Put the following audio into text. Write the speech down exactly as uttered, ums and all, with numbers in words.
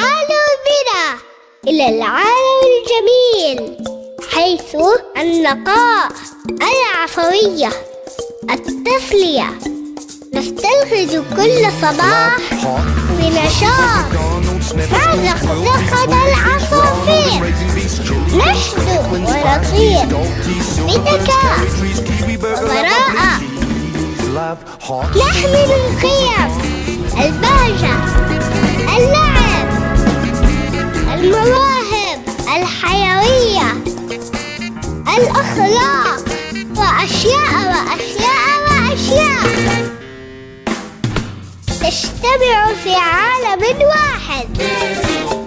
تعالوا بنا إلى العالم الجميل، حيث النقاء، العفوية، التسلية. نستلذ كل صباح بنشاط مع زقزقة العصافير، نشدو ونطير بذكاء وبراءة، نحمل القيم، البهجة، اللعب، المواهب، الحيوية، الأخلاق، وأشياء وأشياء وأشياء تجتمع في عالم واحد.